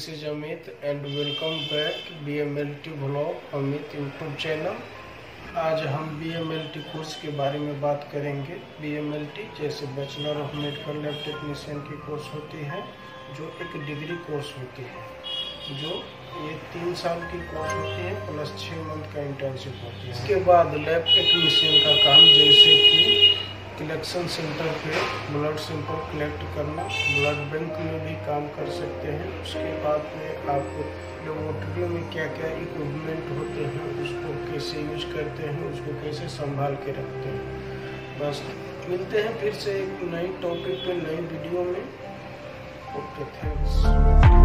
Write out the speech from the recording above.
This is Amit and welcome back BMLT vlog Amit YouTube channel. आज हम BMLT course के बारे में बात करेंगे। BMLT जैसे bachelor of medical lab technician की कोर्स होती है, जो एक डिग्री कोर्स होती है, जो ये 3 साल की कोर्स होती है प्लस 6 मंथ का इंटर्नशिप होती है। इसके बाद लैब टेक्नीशियन का काम जैसे कि कलेक्शन सेंटर पे ब्लड सैंपल कलेक्ट करना, ब्लड बैंक में भी काम कर सकते हैं। उसके बाद में आप लेबोरेटरी में क्या क्या इक्विपमेंट होते हैं, उसको कैसे यूज करते हैं, उसको कैसे संभाल के रखते हैं। बस मिलते हैं फिर से एक नई टॉपिक पे नई वीडियो में। Okay, thanks.